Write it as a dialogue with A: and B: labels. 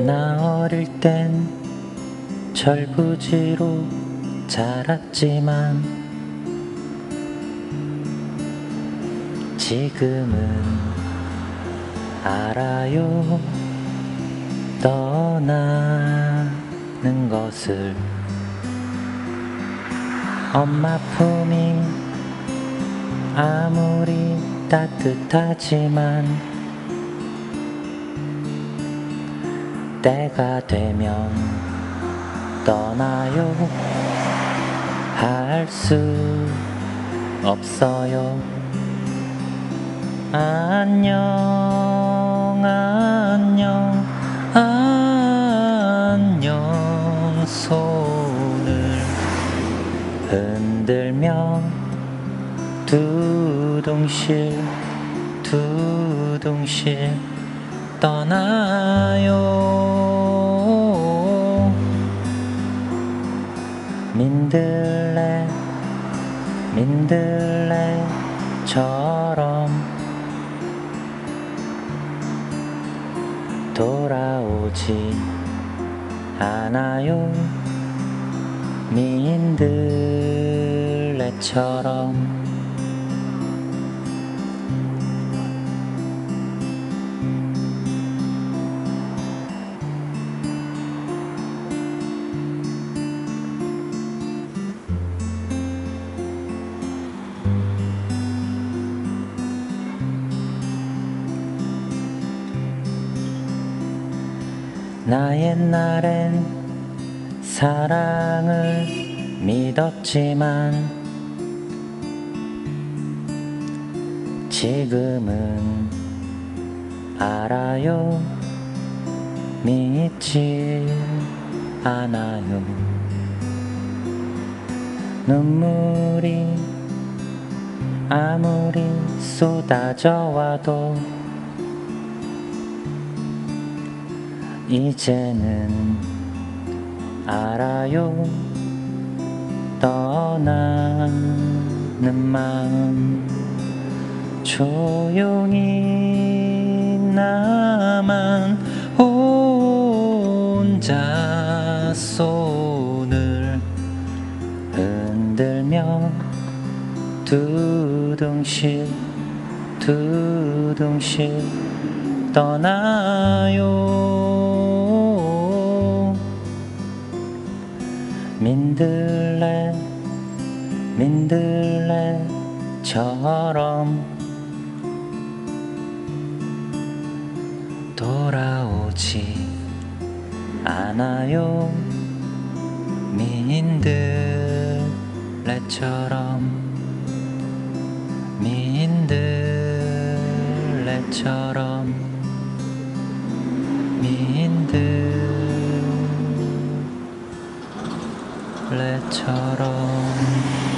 A: 나 어릴 땐 철부지로 자랐지만 지금은 알아요. 떠나는 것을 엄마 품이 아무리 따뜻하지만 때가 되면 떠나요. 할 수 없어요. 안녕 안녕 안녕. 손을 흔들며 두둥실 두둥실 떠나요. 민들레 민들레처럼 돌아오지 않아요. 민들레처럼. 나 옛날엔 사랑을 믿었지만 지금은 알아요. 믿지 않아요. 눈물이 아무리 쏟아져와도 이제는 알아요. 떠나는 마음 조용히 나만 혼자 손을 흔들며 두둥실 두둥실 떠나요. 민들레 민들레처럼 돌아오지 않아요. 민들레처럼 민들레처럼 민들레처럼